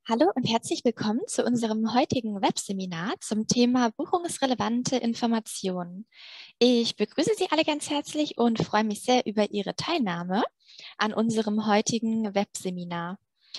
Hallo und herzlich willkommen zu unserem heutigen Webseminar zum Thema buchungsrelevante Informationen. Ich begrüße Sie alle ganz herzlich und freue mich sehr über Ihre Teilnahme an unserem heutigen Webseminar.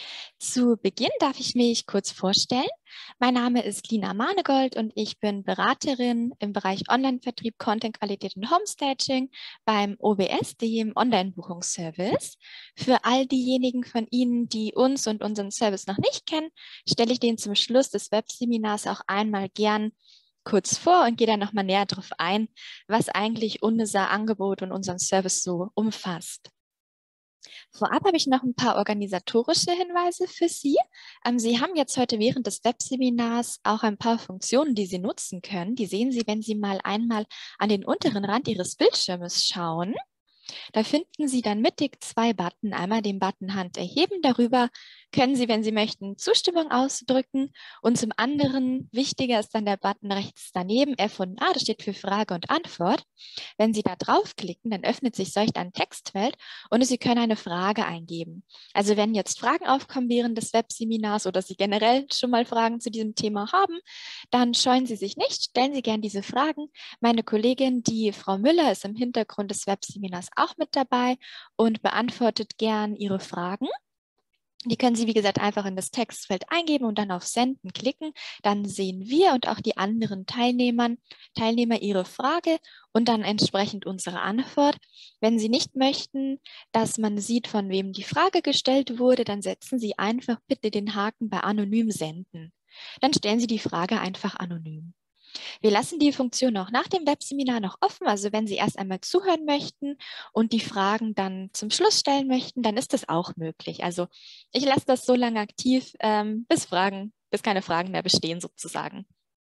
Zu Beginn darf ich mich kurz vorstellen. Mein Name ist Lina Mahnegold und ich bin Beraterin im Bereich Online-Vertrieb, Content-Qualität und Homestaging beim OBS, dem Online-Buchungsservice. Für all diejenigen von Ihnen, die uns und unseren Service noch nicht kennen, stelle ich den zum Schluss des Webseminars auch einmal gern kurz vor und gehe dann nochmal näher darauf ein, was eigentlich unser Angebot und unseren Service so umfasst. Vorab habe ich noch ein paar organisatorische Hinweise für Sie. Sie haben jetzt heute während des Webseminars auch ein paar Funktionen, die Sie nutzen können. Die sehen Sie, wenn Sie mal einmal an den unteren Rand Ihres Bildschirmes schauen. Da finden Sie dann mittig zwei Button. Einmal den Button Hand erheben. Darüber können Sie, wenn Sie möchten, Zustimmung ausdrücken. Und zum anderen, wichtiger ist dann der Button rechts daneben, F und A, das steht für Frage und Antwort. Wenn Sie da draufklicken, dann öffnet sich solch ein Textfeld und Sie können eine Frage eingeben. Also wenn jetzt Fragen aufkommen während des Webseminars oder Sie generell schon mal Fragen zu diesem Thema haben, dann scheuen Sie sich nicht, stellen Sie gern diese Fragen. Meine Kollegin, die Frau Müller, ist im Hintergrund des Webseminars auch mit dabei und beantwortet gern Ihre Fragen. Die können Sie, wie gesagt, einfach in das Textfeld eingeben und dann auf Senden klicken. Dann sehen wir und auch die anderen Teilnehmer Ihre Frage und dann entsprechend unsere Antwort. Wenn Sie nicht möchten, dass man sieht, von wem die Frage gestellt wurde, dann setzen Sie einfach bitte den Haken bei Anonym senden. Dann stellen Sie die Frage einfach anonym. Wir lassen die Funktion auch nach dem Webseminar noch offen. Also wenn Sie erst einmal zuhören möchten und die Fragen dann zum Schluss stellen möchten, dann ist das auch möglich. Also ich lasse das so lange aktiv, bis keine Fragen mehr bestehen sozusagen.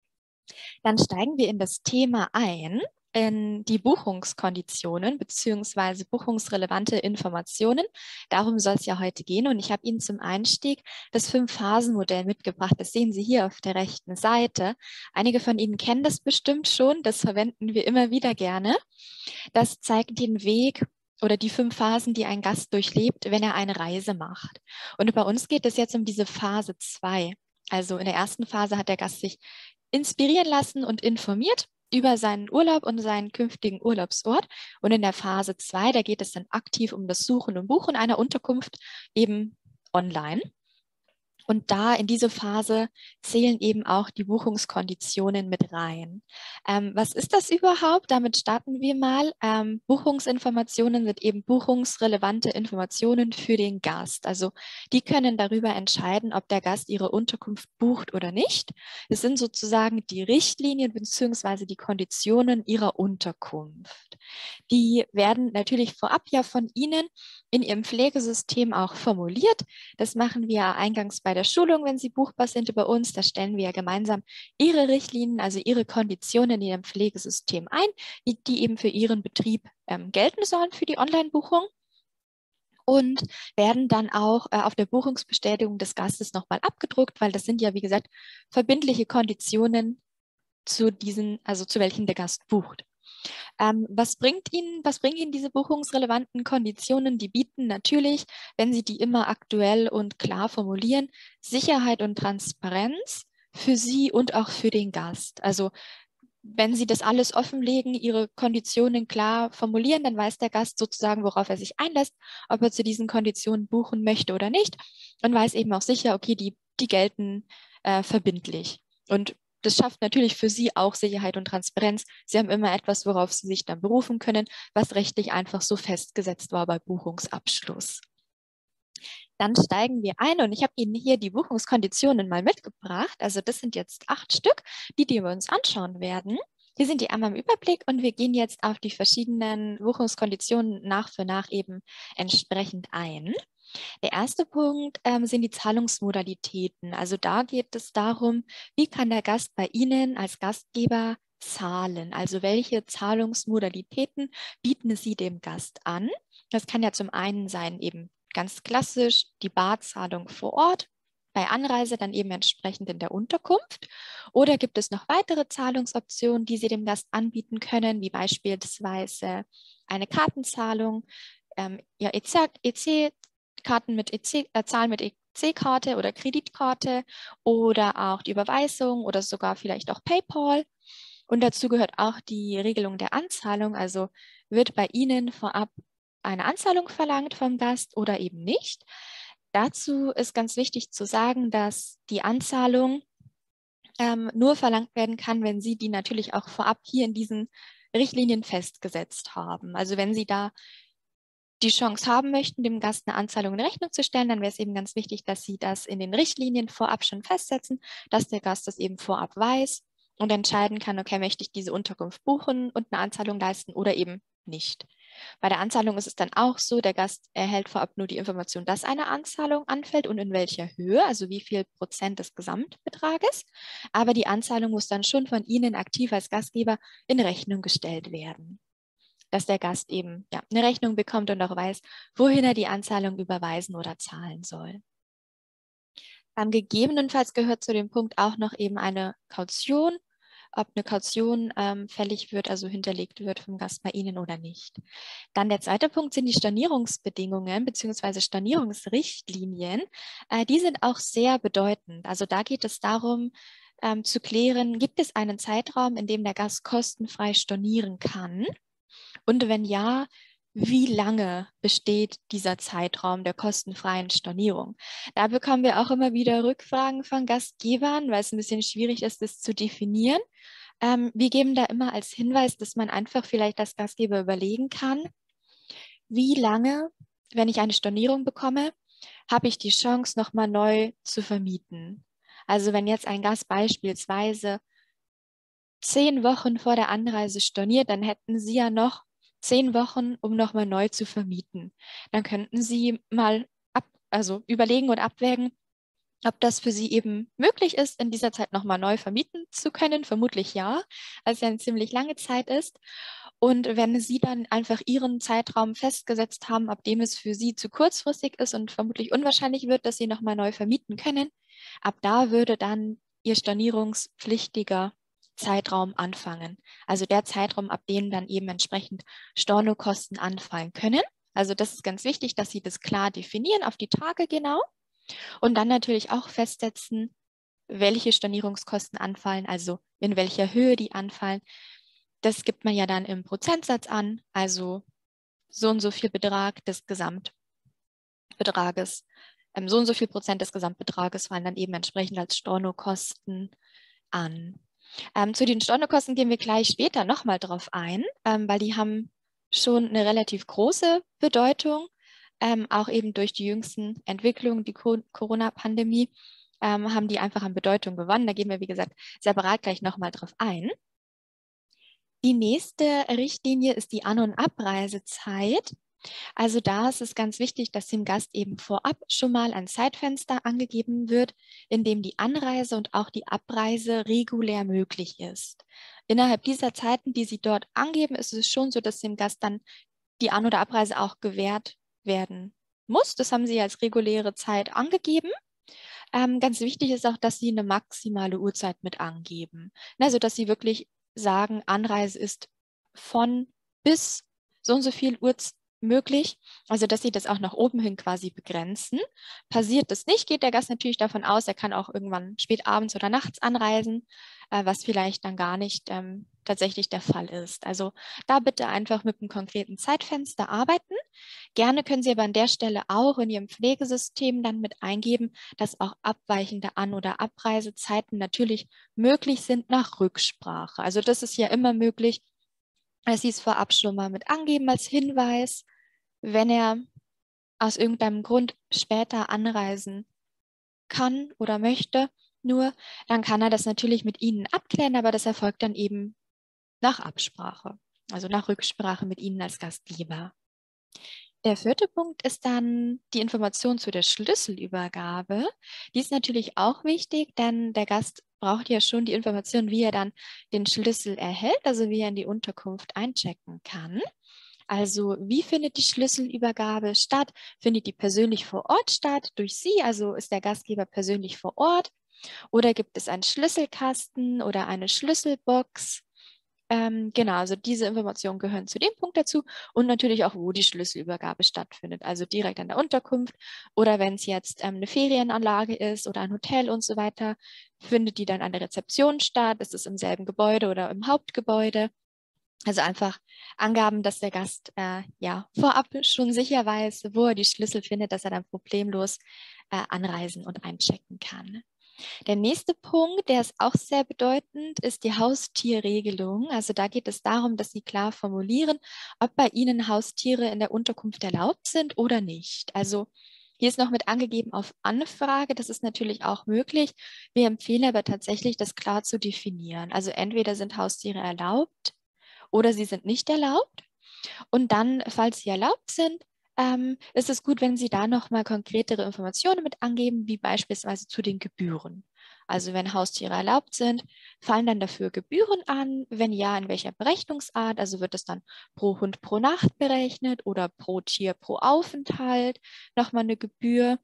Dann steigen wir in das Thema ein, in die Buchungskonditionen beziehungsweise buchungsrelevante Informationen. Darum soll es ja heute gehen. Und ich habe Ihnen zum Einstieg das 5-Phasen-Modell mitgebracht. Das sehen Sie hier auf der rechten Seite. Einige von Ihnen kennen das bestimmt schon. Das verwenden wir immer wieder gerne. Das zeigt den Weg oder die 5 Phasen, die ein Gast durchlebt, wenn er eine Reise macht. Und bei uns geht es jetzt um diese Phase 2. Also in der ersten Phase hat der Gast sich inspirieren lassen und informiert über seinen Urlaub und seinen künftigen Urlaubsort. Und in der Phase 2, da geht es dann aktiv um das Suchen und Buchen einer Unterkunft eben online. Und da in diese Phase zählen eben auch die Buchungskonditionen mit rein. Was ist das überhaupt? Damit starten wir mal. Buchungsinformationen sind eben buchungsrelevante Informationen für den Gast. Also die können darüber entscheiden, ob der Gast ihre Unterkunft bucht oder nicht. Es sind sozusagen die Richtlinien bzw. die Konditionen ihrer Unterkunft. Die werden natürlich vorab ja von Ihnen in Ihrem Pflegesystem auch formuliert. Das machen wir eingangs bei der Schulung, wenn Sie buchbar sind bei uns. Da stellen wir ja gemeinsam Ihre Richtlinien, also Ihre Konditionen in Ihrem Pflegesystem ein, die eben für Ihren Betrieb gelten sollen für die Online-Buchung. Und werden dann auch auf der Buchungsbestätigung des Gastes nochmal abgedruckt, weil das sind ja, wie gesagt, verbindliche Konditionen zu diesen, also zu welchen der Gast bucht. Was bringen Ihnen diese buchungsrelevanten Konditionen? Die bieten natürlich, wenn Sie die immer aktuell und klar formulieren, Sicherheit und Transparenz für Sie und auch für den Gast. Also wenn Sie das alles offenlegen, Ihre Konditionen klar formulieren, dann weiß der Gast sozusagen, worauf er sich einlässt, ob er zu diesen Konditionen buchen möchte oder nicht und weiß eben auch sicher, okay, die gelten verbindlich. Und das schafft natürlich für Sie auch Sicherheit und Transparenz. Sie haben immer etwas, worauf Sie sich dann berufen können, was rechtlich einfach so festgesetzt war bei Buchungsabschluss. Dann steigen wir ein und ich habe Ihnen hier die Buchungskonditionen mal mitgebracht. Also das sind jetzt 8 Stück, die wir uns anschauen werden. Hier sind die einmal im Überblick und wir gehen jetzt auf die verschiedenen Buchungskonditionen nach für nach eben entsprechend ein. Der erste Punkt sind die Zahlungsmodalitäten. Also da geht es darum, wie kann der Gast bei Ihnen als Gastgeber zahlen? Also welche Zahlungsmodalitäten bieten Sie dem Gast an? Das kann ja zum einen sein eben ganz klassisch die Barzahlung vor Ort, bei Anreise dann eben entsprechend in der Unterkunft. Oder gibt es noch weitere Zahlungsoptionen, die Sie dem Gast anbieten können, wie beispielsweise eine Kartenzahlung, ja, EC-Karten mit EC, Zahlen mit EC-Karte oder Kreditkarte oder auch die Überweisung oder sogar vielleicht auch PayPal. Und dazu gehört auch die Regelung der Anzahlung. Also wird bei Ihnen vorab eine Anzahlung verlangt vom Gast oder eben nicht. Dazu ist ganz wichtig zu sagen, dass die Anzahlung nur verlangt werden kann, wenn Sie die natürlich auch vorab hier in diesen Richtlinien festgesetzt haben. Also wenn Sie da die Chance haben möchten, dem Gast eine Anzahlung in Rechnung zu stellen, dann wäre es eben ganz wichtig, dass Sie das in den Richtlinien vorab schon festsetzen, dass der Gast das eben vorab weiß und entscheiden kann, okay, möchte ich diese Unterkunft buchen und eine Anzahlung leisten oder eben nicht. Bei der Anzahlung ist es dann auch so, der Gast erhält vorab nur die Information, dass eine Anzahlung anfällt und in welcher Höhe, also wie viel Prozent des Gesamtbetrages. Aber die Anzahlung muss dann schon von Ihnen aktiv als Gastgeber in Rechnung gestellt werden, dass der Gast eben eine Rechnung bekommt und auch weiß, wohin er die Anzahlung überweisen oder zahlen soll. Gegebenenfalls gehört zu dem Punkt auch noch eben eine Kaution, ob eine Kaution fällig wird, also hinterlegt wird vom Gast bei Ihnen oder nicht. Dann der zweite Punkt sind die Stornierungsbedingungen bzw. Stornierungsrichtlinien. Die sind auch sehr bedeutend. Also da geht es darum, zu klären, gibt es einen Zeitraum, in dem der Gast kostenfrei stornieren kann? Und wenn ja, wie lange besteht dieser Zeitraum der kostenfreien Stornierung? Da bekommen wir auch immer wieder Rückfragen von Gastgebern, weil es ein bisschen schwierig ist, das zu definieren. Wir geben da immer als Hinweis, dass man einfach vielleicht als Gastgeber überlegen kann, wie lange, wenn ich eine Stornierung bekomme, habe ich die Chance, nochmal neu zu vermieten. Also wenn jetzt ein Gast beispielsweise 10 Wochen vor der Anreise storniert, dann hätten Sie ja noch 10 Wochen, um nochmal neu zu vermieten. Dann könnten Sie mal überlegen und abwägen, ob das für Sie eben möglich ist, in dieser Zeit nochmal neu vermieten zu können. Vermutlich ja, weil es ja eine ziemlich lange Zeit ist. Und wenn Sie dann einfach Ihren Zeitraum festgesetzt haben, ab dem es für Sie zu kurzfristig ist und vermutlich unwahrscheinlich wird, dass Sie nochmal neu vermieten können, ab da würde dann Ihr stornierungspflichtiger Zeitraum anfangen. Also der Zeitraum, ab dem dann eben entsprechend Stornokosten anfallen können. Also das ist ganz wichtig, dass Sie das klar definieren, auf die Tage genau. Und dann natürlich auch festsetzen, welche Stornierungskosten anfallen, also in welcher Höhe die anfallen. Das gibt man ja dann im Prozentsatz an, also so und so viel Betrag des Gesamtbetrages, so und so viel Prozent des Gesamtbetrages fallen dann eben entsprechend als Stornokosten an. Zu den Stornokosten gehen wir gleich später nochmal drauf ein, weil die haben schon eine relativ große Bedeutung, auch eben durch die jüngsten Entwicklungen, die Corona-Pandemie, haben die einfach an Bedeutung gewonnen. Da gehen wir, wie gesagt, separat gleich nochmal drauf ein. Die nächste Richtlinie ist die An- und Abreisezeit. Also da ist es ganz wichtig, dass dem Gast eben vorab schon mal ein Zeitfenster angegeben wird, in dem die Anreise und auch die Abreise regulär möglich ist. Innerhalb dieser Zeiten, die Sie dort angeben, ist es schon so, dass dem Gast dann die An- oder Abreise auch gewährt werden muss. Das haben Sie als reguläre Zeit angegeben. Ganz wichtig ist auch, dass Sie eine maximale Uhrzeit mit angeben. Also dass Sie wirklich sagen, Anreise ist von bis so und so viel Uhr möglich, also dass Sie das auch nach oben hin quasi begrenzen. Passiert das nicht, geht der Gast natürlich davon aus, er kann auch irgendwann spät abends oder nachts anreisen, was vielleicht dann gar nicht tatsächlich der Fall ist. Also da bitte einfach mit einem konkreten Zeitfenster arbeiten. Gerne können Sie aber an der Stelle auch in Ihrem Pflegesystem dann mit eingeben, dass auch abweichende An- oder Abreisezeiten natürlich möglich sind nach Rücksprache. Also das ist ja immer möglich, dass Sie es vorab schon mal mit angeben als Hinweis, wenn er aus irgendeinem Grund später anreisen kann oder möchte, nur dann kann er das natürlich mit Ihnen abklären, aber das erfolgt dann eben nach Absprache, also nach Rücksprache mit Ihnen als Gastgeber. Der vierte Punkt ist dann die Information zu der Schlüsselübergabe. Die ist natürlich auch wichtig, denn der Gast braucht ja schon die Information, wie er dann den Schlüssel erhält, also wie er in die Unterkunft einchecken kann. Also wie findet die Schlüsselübergabe statt? Findet die persönlich vor Ort statt durch Sie? Also ist der Gastgeber persönlich vor Ort? Oder gibt es einen Schlüsselkasten oder eine Schlüsselbox? Genau, also diese Informationen gehören zu dem Punkt dazu und natürlich auch, wo die Schlüsselübergabe stattfindet, also direkt an der Unterkunft oder wenn es jetzt eine Ferienanlage ist oder ein Hotel und so weiter, findet die dann an der Rezeption statt, ist es im selben Gebäude oder im Hauptgebäude. Also einfach Angaben, dass der Gast ja vorab schon sicher weiß, wo er die Schlüssel findet, dass er dann problemlos anreisen und einchecken kann. Der nächste Punkt, der ist auch sehr bedeutend, ist die Haustierregelung. Also da geht es darum, dass Sie klar formulieren, ob bei Ihnen Haustiere in der Unterkunft erlaubt sind oder nicht. Also hier ist noch mit angegeben auf Anfrage, das ist natürlich auch möglich. Wir empfehlen aber tatsächlich, das klar zu definieren. Also entweder sind Haustiere erlaubt oder sie sind nicht erlaubt. Und dann, falls sie erlaubt sind, ist es gut, wenn Sie da nochmal konkretere Informationen mit angeben, wie beispielsweise zu den Gebühren. Also wenn Haustiere erlaubt sind, fallen dann dafür Gebühren an? Wenn ja, in welcher Berechnungsart? Also wird es dann pro Hund pro Nacht berechnet oder pro Tier pro Aufenthalt nochmal eine Gebühr?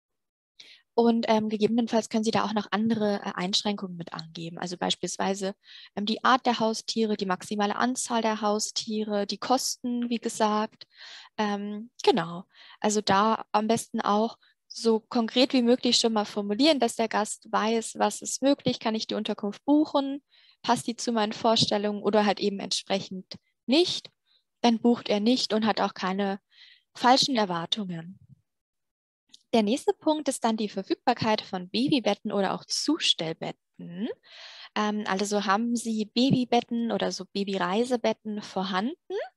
Und gegebenenfalls können Sie da auch noch andere Einschränkungen mit angeben. Also beispielsweise die Art der Haustiere, die maximale Anzahl der Haustiere, die Kosten, wie gesagt. Genau. Also da am besten auch so konkret wie möglich schon mal formulieren, dass der Gast weiß, was ist möglich, kann ich die Unterkunft buchen, passt die zu meinen Vorstellungen oder halt eben entsprechend nicht. Dann bucht er nicht und hat auch keine falschen Erwartungen. Der nächste Punkt ist dann die Verfügbarkeit von Babybetten oder auch Zustellbetten. Also haben Sie Babybetten oder so Babyreisebetten vorhanden?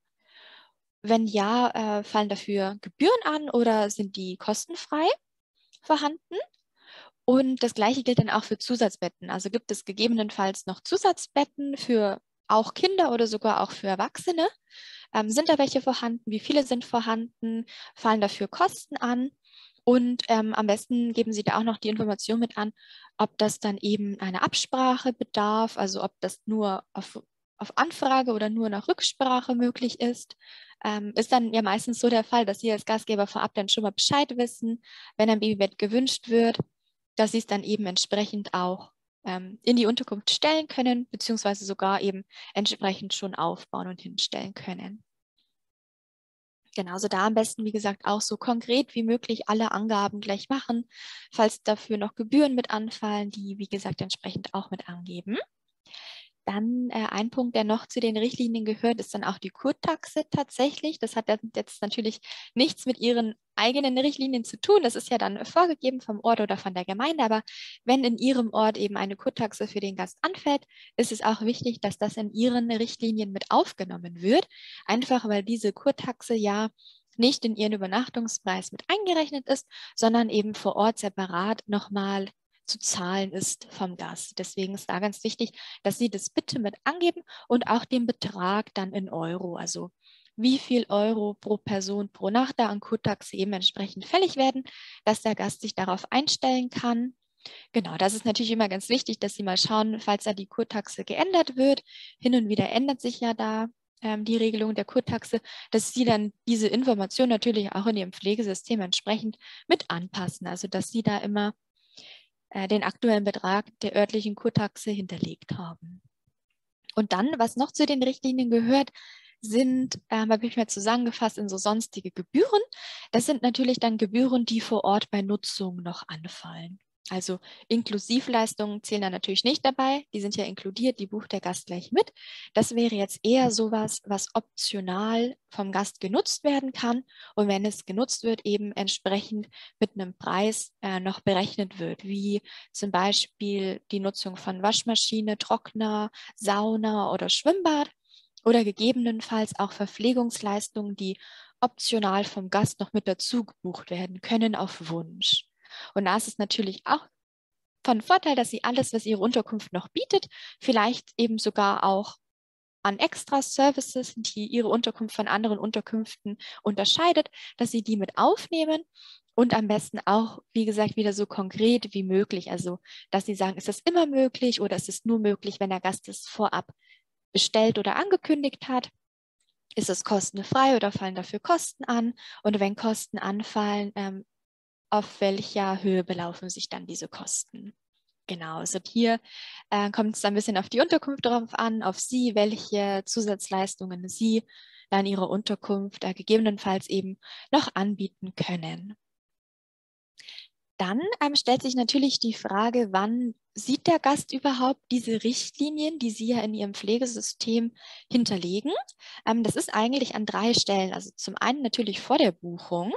Wenn ja, fallen dafür Gebühren an oder sind die kostenfrei vorhanden? Und das Gleiche gilt dann auch für Zusatzbetten. Also gibt es gegebenenfalls noch Zusatzbetten für auch Kinder oder sogar auch für Erwachsene? Sind da welche vorhanden? Wie viele sind vorhanden? Fallen dafür Kosten an? Und am besten geben Sie da auch noch die Information mit an, ob das dann eben eine Absprache bedarf, also ob das nur auf Anfrage oder nur nach Rücksprache möglich ist. Ist dann ja meistens so der Fall, dass Sie als Gastgeber vorab dann schon mal Bescheid wissen, wenn ein Babybett gewünscht wird, dass Sie es dann eben entsprechend auch in die Unterkunft stellen können, beziehungsweise sogar eben entsprechend schon aufbauen und hinstellen können. Genauso da am besten, wie gesagt, auch so konkret wie möglich alle Angaben gleich machen, falls dafür noch Gebühren mit anfallen, die, wie gesagt, entsprechend auch mit angeben. Dann ein Punkt, der noch zu den Richtlinien gehört, ist dann auch die Kurtaxe tatsächlich. Das hat jetzt natürlich nichts mit Ihren eigenen Richtlinien zu tun. Das ist ja dann vorgegeben vom Ort oder von der Gemeinde. Aber wenn in Ihrem Ort eben eine Kurtaxe für den Gast anfällt, ist es auch wichtig, dass das in Ihren Richtlinien mit aufgenommen wird. Einfach weil diese Kurtaxe ja nicht in Ihren Übernachtungspreis mit eingerechnet ist, sondern eben vor Ort separat nochmal zu zahlen ist vom Gast. Deswegen ist da ganz wichtig, dass Sie das bitte mit angeben und auch den Betrag dann in Euro, also wie viel Euro pro Person pro Nacht da an Kurtaxe eben entsprechend fällig werden, dass der Gast sich darauf einstellen kann. Genau, das ist natürlich immer ganz wichtig, dass Sie mal schauen, falls da die Kurtaxe geändert wird. Hin und wieder ändert sich ja da die Regelung der Kurtaxe, dass Sie dann diese Information natürlich auch in Ihrem Pflegesystem entsprechend mit anpassen. Also dass Sie da immer den aktuellen Betrag der örtlichen Kurtaxe hinterlegt haben. Und dann, was noch zu den Richtlinien gehört, sind, habe ich mal zusammengefasst, in so sonstige Gebühren. Das sind natürlich dann Gebühren, die vor Ort bei Nutzung noch anfallen. Also Inklusivleistungen zählen da natürlich nicht dabei. Die sind ja inkludiert, die bucht der Gast gleich mit. Das wäre jetzt eher sowas, was optional vom Gast genutzt werden kann. Und wenn es genutzt wird, eben entsprechend mit einem Preis noch berechnet wird, wie zum Beispiel die Nutzung von Waschmaschine, Trockner, Sauna oder Schwimmbad oder gegebenenfalls auch Verpflegungsleistungen, die optional vom Gast noch mit dazu gebucht werden können auf Wunsch. Und da ist es natürlich auch von Vorteil, dass Sie alles, was Ihre Unterkunft noch bietet, vielleicht eben sogar auch an Extra-Services, die Ihre Unterkunft von anderen Unterkünften unterscheidet, dass Sie die mit aufnehmen und am besten auch, wie gesagt, wieder so konkret wie möglich. Also, dass Sie sagen, ist das immer möglich oder ist es nur möglich, wenn der Gast es vorab bestellt oder angekündigt hat? Ist es kostenfrei oder fallen dafür Kosten an? Und wenn Kosten anfallen, auf welcher Höhe belaufen sich dann diese Kosten? Genau, also hier kommt es ein bisschen auf die Unterkunft drauf an, auf Sie, welche Zusatzleistungen Sie dann Ihre Unterkunft gegebenenfalls eben noch anbieten können. Dann stellt sich natürlich die Frage, wann sieht der Gast überhaupt diese Richtlinien, die Sie ja in Ihrem Pflegesystem hinterlegen? Das ist eigentlich an 3 Stellen. Also zum einen natürlich vor der Buchung.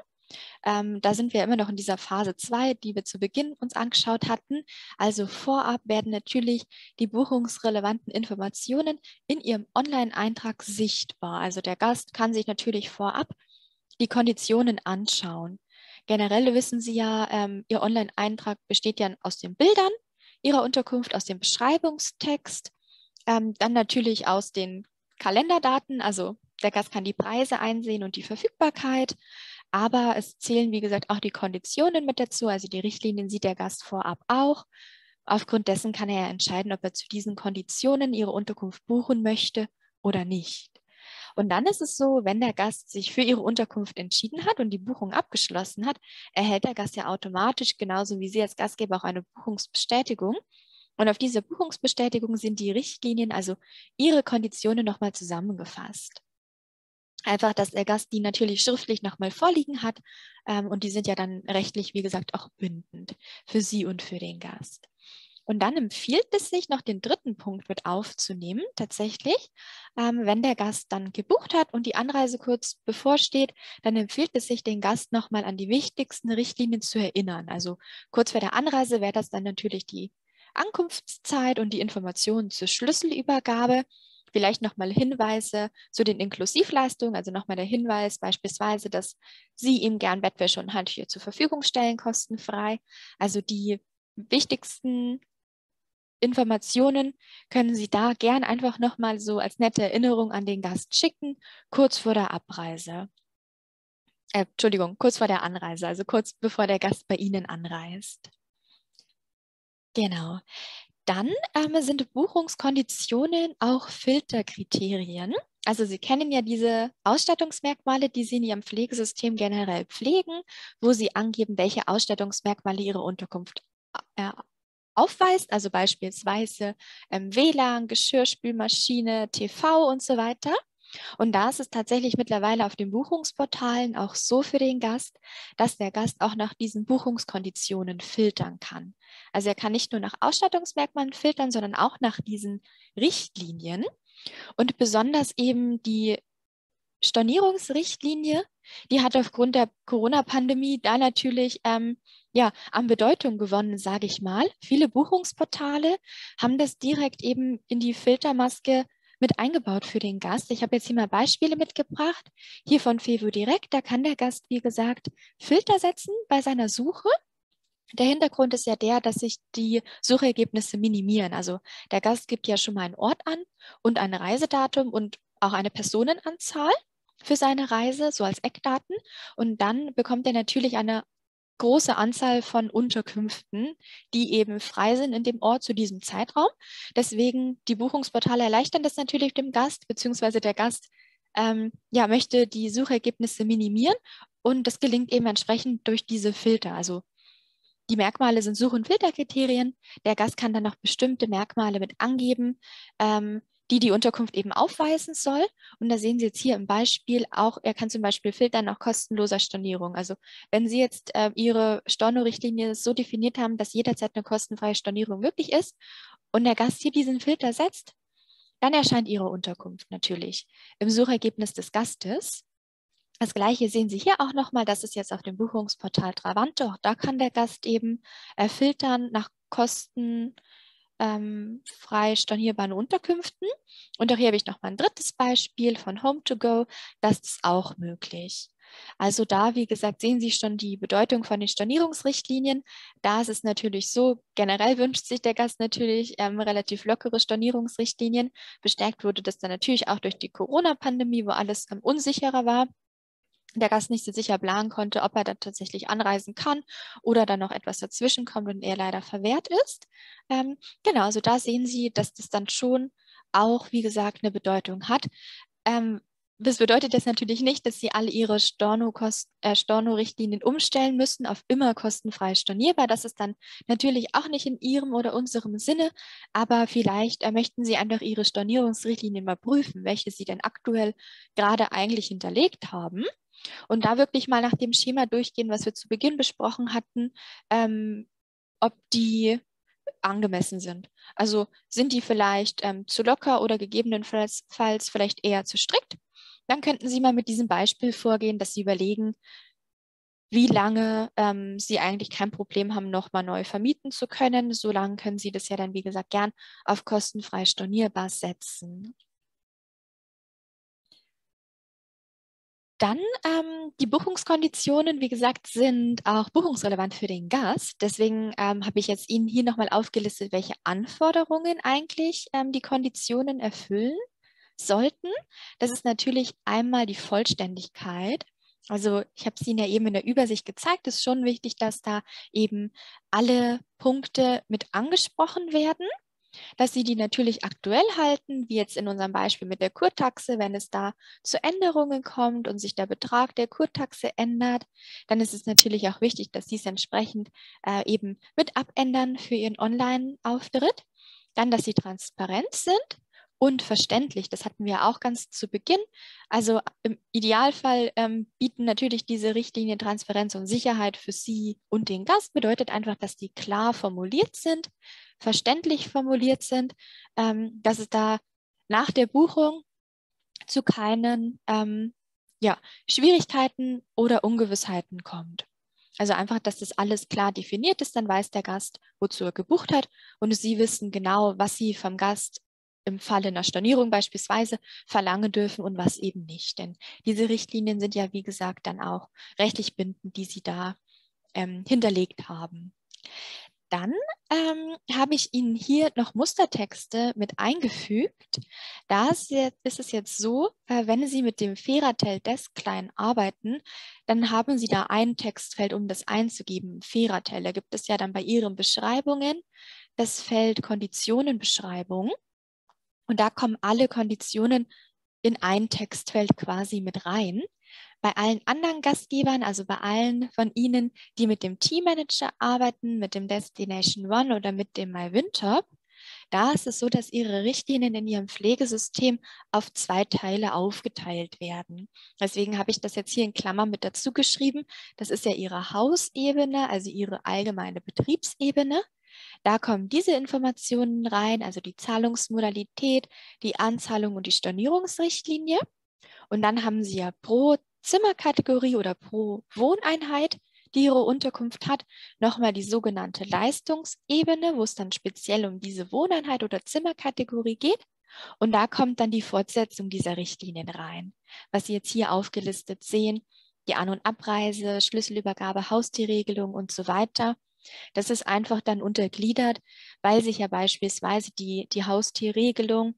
Da sind wir immer noch in dieser Phase 2, die wir zu Beginn uns angeschaut hatten. Also vorab werden natürlich die buchungsrelevanten Informationen in Ihrem Online-Eintrag sichtbar. Also der Gast kann sich natürlich vorab die Konditionen anschauen. Generell wissen Sie ja, Ihr Online-Eintrag besteht ja aus den Bildern Ihrer Unterkunft, aus dem Beschreibungstext, dann natürlich aus den Kalenderdaten, also der Gast kann die Preise einsehen und die Verfügbarkeit, aber es zählen, wie gesagt, auch die Konditionen mit dazu, also die Richtlinien sieht der Gast vorab auch. Aufgrund dessen kann er ja entscheiden, ob er zu diesen Konditionen Ihre Unterkunft buchen möchte oder nicht. Und dann ist es so, wenn der Gast sich für Ihre Unterkunft entschieden hat und die Buchung abgeschlossen hat, erhält der Gast ja automatisch, genauso wie Sie als Gastgeber, auch eine Buchungsbestätigung. Und auf diese Buchungsbestätigung sind die Richtlinien, also Ihre Konditionen, nochmal zusammengefasst. Einfach, dass der Gast die natürlich schriftlich nochmal vorliegen hat und die sind ja dann rechtlich, wie gesagt, auch bindend für Sie und für den Gast. Und dann empfiehlt es sich, noch den 3. Punkt mit aufzunehmen, tatsächlich. Wenn der Gast dann gebucht hat und die Anreise kurz bevorsteht, dann empfiehlt es sich, den Gast nochmal an die wichtigsten Richtlinien zu erinnern. Also kurz vor der Anreise wäre das dann natürlich die Ankunftszeit und die Informationen zur Schlüsselübergabe. Vielleicht nochmal Hinweise zu den Inklusivleistungen, also nochmal der Hinweis beispielsweise, dass Sie ihm gern Bettwäsche und Handtücher zur Verfügung stellen, kostenfrei. Also die wichtigsten Informationen können Sie da gern einfach nochmal so als nette Erinnerung an den Gast schicken, kurz vor der Abreise. Entschuldigung, kurz vor der Anreise, also kurz bevor der Gast bei Ihnen anreist. Genau. Dann sind Buchungskonditionen auch Filterkriterien. Also Sie kennen ja diese Ausstattungsmerkmale, die Sie in Ihrem Pflegesystem generell pflegen, wo Sie angeben, welche Ausstattungsmerkmale Ihre Unterkunft aufweist, also beispielsweise WLAN, Geschirrspülmaschine, TV und so weiter. Und da ist es tatsächlich mittlerweile auf den Buchungsportalen auch so für den Gast, dass der Gast auch nach diesen Buchungskonditionen filtern kann. Also er kann nicht nur nach Ausstattungsmerkmalen filtern, sondern auch nach diesen Richtlinien. Und besonders eben die Stornierungsrichtlinie, die hat aufgrund der Corona-Pandemie da natürlich ja, an Bedeutung gewonnen, sage ich mal. Viele Buchungsportale haben das direkt eben in die Filtermaske mit eingebaut für den Gast. Ich habe jetzt hier mal Beispiele mitgebracht. Hier von Fevo Direkt, da kann der Gast, wie gesagt, Filter setzen bei seiner Suche. Der Hintergrund ist ja der, dass sich die Suchergebnisse minimieren. Also der Gast gibt ja schon mal einen Ort an und ein Reisedatum und auch eine Personenanzahl für seine Reise, so als Eckdaten. Und dann bekommt er natürlich eine große Anzahl von Unterkünften, die eben frei sind in dem Ort zu diesem Zeitraum. Deswegen die Buchungsportale erleichtern das natürlich dem Gast, beziehungsweise der Gast ja, möchte die Suchergebnisse minimieren und das gelingt eben entsprechend durch diese Filter. Also die Merkmale sind Such- und Filterkriterien. Der Gast kann dann noch bestimmte Merkmale mit angeben, die die Unterkunft eben aufweisen soll. Und da sehen Sie jetzt hier im Beispiel auch, er kann zum Beispiel filtern nach kostenloser Stornierung. Also wenn Sie jetzt Ihre Storno-Richtlinie so definiert haben, dass jederzeit eine kostenfreie Stornierung möglich ist und der Gast hier diesen Filter setzt, dann erscheint Ihre Unterkunft natürlich im Suchergebnis des Gastes. Das Gleiche sehen Sie hier auch nochmal, das ist jetzt auf dem Buchungsportal Travante. Auch da kann der Gast eben filtern nach kostenfrei stornierbaren Unterkünften. Und auch hier habe ich nochmal ein 3. Beispiel von Home2Go. Das ist auch möglich. Also da, wie gesagt, sehen Sie schon die Bedeutung von den Stornierungsrichtlinien. Da ist es natürlich so, generell wünscht sich der Gast natürlich relativ lockere Stornierungsrichtlinien. Bestärkt wurde das dann natürlich auch durch die Corona-Pandemie, wo alles unsicherer war, der Gast nicht so sicher planen konnte, ob er dann tatsächlich anreisen kann oder dann noch etwas dazwischen kommt und er leider verwehrt ist. Genau, also da sehen Sie, dass das dann schon auch, wie gesagt, eine Bedeutung hat. Das bedeutet jetzt natürlich nicht, dass Sie alle Ihre Storno-Richtlinien umstellen müssen auf immer kostenfrei stornierbar. Das ist dann natürlich auch nicht in Ihrem oder unserem Sinne, aber vielleicht möchten Sie einfach Ihre Stornierungsrichtlinien mal prüfen, welche Sie denn aktuell gerade eigentlich hinterlegt haben und da wirklich mal nach dem Schema durchgehen, was wir zu Beginn besprochen hatten, ob die angemessen sind. Also sind die vielleicht zu locker oder gegebenenfalls vielleicht eher zu strikt? Dann könnten Sie mal mit diesem Beispiel vorgehen, dass Sie überlegen, wie lange Sie eigentlich kein Problem haben, nochmal neu vermieten zu können. Solange können Sie das ja dann, wie gesagt, gern auf kostenfrei stornierbar setzen. Dann die Buchungskonditionen, wie gesagt, sind auch buchungsrelevant für den Gast. Deswegen habe ich jetzt Ihnen hier nochmal aufgelistet, welche Anforderungen eigentlich die Konditionen erfüllen sollten. Das ist natürlich einmal die Vollständigkeit. Also ich habe es Ihnen ja eben in der Übersicht gezeigt. Es ist schon wichtig, dass da eben alle Punkte mit angesprochen werden, dass Sie die natürlich aktuell halten, wie jetzt in unserem Beispiel mit der Kurtaxe. Wenn es da zu Änderungen kommt und sich der Betrag der Kurtaxe ändert, dann ist es natürlich auch wichtig, dass Sie es entsprechend eben mit abändern für Ihren Online-Auftritt. Dann, dass Sie transparent sind und verständlich. Das hatten wir auch ganz zu Beginn. Also im Idealfall bieten natürlich diese Richtlinien Transparenz und Sicherheit für Sie und den Gast. Bedeutet einfach, dass die klar formuliert sind, verständlich formuliert sind, dass es da nach der Buchung zu keinen ja, Schwierigkeiten oder Ungewissheiten kommt. Also einfach, dass das alles klar definiert ist, dann weiß der Gast, wozu er gebucht hat und Sie wissen genau, was Sie vom Gast im Falle einer Stornierung beispielsweise verlangen dürfen und was eben nicht. Denn diese Richtlinien sind ja, wie gesagt, dann auch rechtlich bindend, die Sie da hinterlegt haben. Dann habe ich Ihnen hier noch Mustertexte mit eingefügt. Da ist es jetzt so, wenn Sie mit dem Feratel Desk-Client arbeiten, dann haben Sie da ein Textfeld, um das einzugeben. Feratel, da gibt es ja dann bei Ihren Beschreibungen das Feld Konditionenbeschreibung. Und da kommen alle Konditionen in ein Textfeld quasi mit rein. Bei allen anderen Gastgebern, also bei allen von Ihnen, die mit dem Teammanager arbeiten, mit dem Destination One oder mit dem MyWinTop, da ist es so, dass Ihre Richtlinien in Ihrem Pflegesystem auf zwei Teile aufgeteilt werden. Deswegen habe ich das jetzt hier in Klammern mit dazu geschrieben. Das ist ja Ihre Hausebene, also Ihre allgemeine Betriebsebene. Da kommen diese Informationen rein, also die Zahlungsmodalität, die Anzahlung und die Stornierungsrichtlinie. Und dann haben Sie ja pro Zimmerkategorie oder pro Wohneinheit, die Ihre Unterkunft hat, nochmal die sogenannte Leistungsebene, wo es dann speziell um diese Wohneinheit oder Zimmerkategorie geht. Und da kommt dann die Fortsetzung dieser Richtlinien rein. Was Sie jetzt hier aufgelistet sehen, die An- und Abreise, Schlüsselübergabe, Haustierregelung und so weiter. Das ist einfach dann untergliedert, weil sich ja beispielsweise die Haustierregelung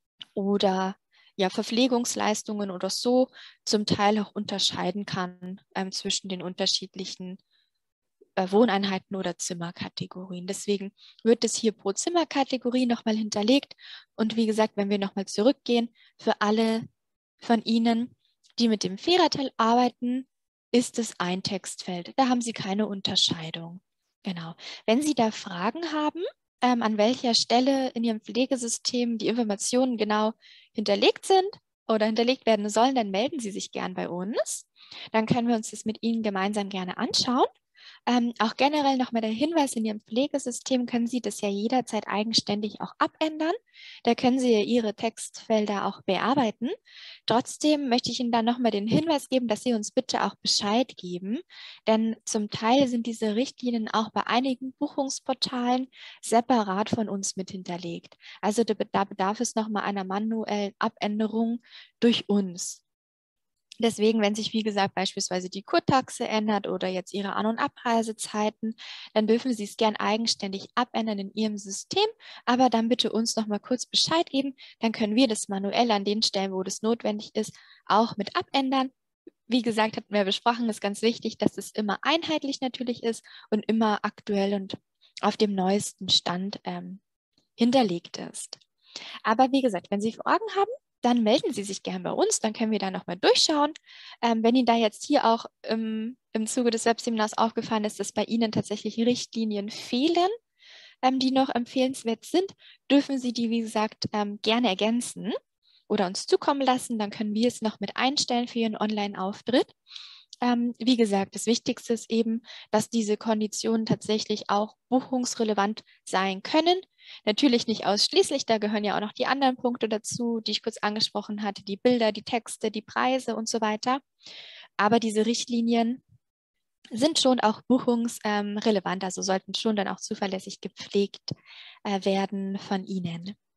oder ja, Verpflegungsleistungen oder so zum Teil auch unterscheiden kann zwischen den unterschiedlichen Wohneinheiten oder Zimmerkategorien. Deswegen wird es hier pro Zimmerkategorie nochmal hinterlegt. Und wie gesagt, wenn wir nochmal zurückgehen, für alle von Ihnen, die mit dem Feratel arbeiten, ist es ein Textfeld. Da haben Sie keine Unterscheidung. Genau. Wenn Sie da Fragen haben, an welcher Stelle in Ihrem Pflegesystem die Informationen genau hinterlegt sind oder hinterlegt werden sollen, dann melden Sie sich gern bei uns. Dann können wir uns das mit Ihnen gemeinsam gerne anschauen. Auch generell nochmal der Hinweis, in Ihrem Pflegesystem können Sie das ja jederzeit eigenständig auch abändern. Da können Sie ja Ihre Textfelder auch bearbeiten. Trotzdem möchte ich Ihnen dann nochmal den Hinweis geben, dass Sie uns bitte auch Bescheid geben, denn zum Teil sind diese Richtlinien auch bei einigen Buchungsportalen separat von uns mit hinterlegt. Also da bedarf es nochmal einer manuellen Abänderung durch uns. Deswegen, wenn sich, wie gesagt, beispielsweise die Kurtaxe ändert oder jetzt Ihre An- und Abreisezeiten, dann dürfen Sie es gern eigenständig abändern in Ihrem System, aber dann bitte uns noch mal kurz Bescheid geben, dann können wir das manuell an den Stellen, wo das notwendig ist, auch mit abändern. Wie gesagt, hatten wir besprochen, ist ganz wichtig, dass es immer einheitlich natürlich ist und immer aktuell und auf dem neuesten Stand hinterlegt ist. Aber wie gesagt, wenn Sie Fragen haben, dann melden Sie sich gerne bei uns, dann können wir da nochmal durchschauen. Wenn Ihnen da jetzt hier auch im Zuge des Webseminars aufgefallen ist, dass bei Ihnen tatsächlich Richtlinien fehlen, die noch empfehlenswert sind, dürfen Sie die, wie gesagt, gerne ergänzen oder uns zukommen lassen. Dann können wir es noch mit einstellen für Ihren Online-Auftritt. Wie gesagt, das Wichtigste ist eben, dass diese Konditionen tatsächlich auch buchungsrelevant sein können. Natürlich nicht ausschließlich, da gehören ja auch noch die anderen Punkte dazu, die ich kurz angesprochen hatte, die Bilder, die Texte, die Preise und so weiter. Aber diese Richtlinien sind schon auch buchungsrelevant, also sollten schon dann auch zuverlässig gepflegt werden von Ihnen.